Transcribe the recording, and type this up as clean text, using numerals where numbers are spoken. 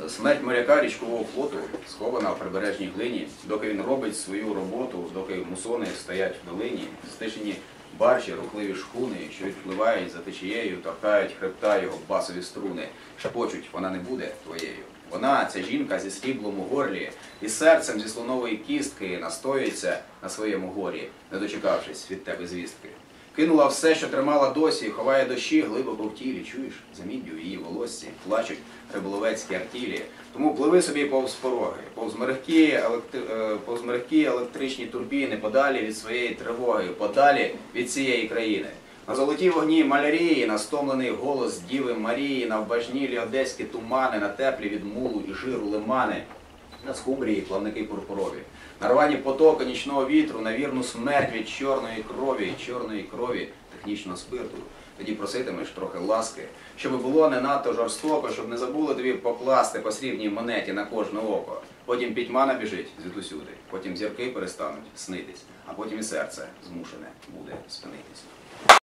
Смерть моряка річкового флоту схована в прибережній глині, доки він робить свою роботу, доки мусони стоять в долині, стишені баржі, рухливі шхуни, що відпливають за течією, торкають хребта його басові струни, шепочуть, вона не буде твоєю. Вона, ця жінка зі сріблом у горлі, і серцем зі слонової кістки настоюється на своєму горі, не дочекавшись від тебе звістки. Кинула все, що тримала досі, ховає дощі глибоко в тілі, чуєш, за міддю в її волоссі, плачуть риболовецькі артілі. Тому пливи собі повз пороги, повз мерехкі електричні турбіни, подалі від своєї тривоги, подалі від цієї країни. На золотій вогні малярії, на стомлений голос Діви Марії, на вбажнілі одеські тумани, на теплі від мулу і жиру лимани, на скумбрії плавники пурпурові, на рвані потоки нічного вітру, на вірну смерть від чорної крові технічного спирту. Тоді проситимеш трохи ласки, щоб було не надто жорстоко, щоб не забули тобі покласти по срібній монеті на кожне око. Потім пітьма набіжить звідусюди, потім зірки перестануть снитись, а потім і серце змушене буде спинитись.